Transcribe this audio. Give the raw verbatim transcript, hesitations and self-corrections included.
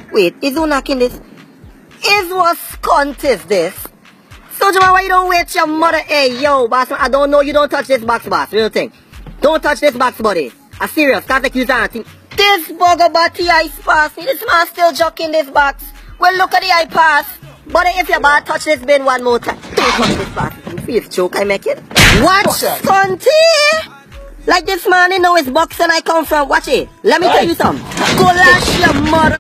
Wait, is who knocking this? Is what cunt is this? Soldier man, why you don't wait your mother? Hey, yo, boss, I don't know you don't touch this box, boss. Real thing. Don't touch this box, buddy. I'm serious. Can't take you down. This bugger body ice pass. This man still joking this box. Well, look at the eye pass. Buddy, if you bad touch this bin one more time. Don't touch this box. You feel it's joke I make it. Watch, cunty. Like this man, you know it's boxing I come from. Watch it. Let me tell you something. Go lash your mother.